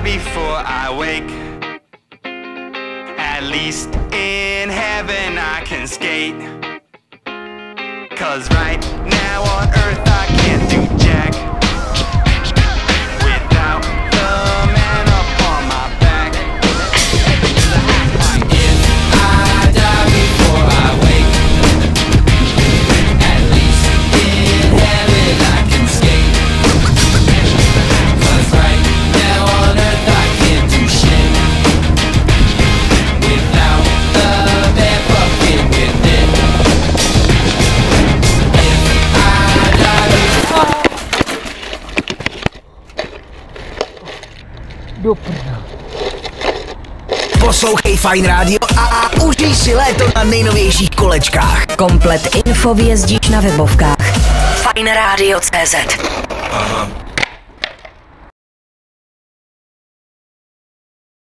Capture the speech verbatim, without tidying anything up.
before I wake. At least in heaven I can skate. Cause right now on earth I can't do jack without the man up on my back. If I die before I wake, at least in heaven I can skate. Cause right now on earth I can't do shit without the man fucking with it. Poslouchej Fajn rádio a užij si léto na nejnovějších kolečkách. Komplet info vězdíš na webovkách fajn rádio tečka cé zet. Aha.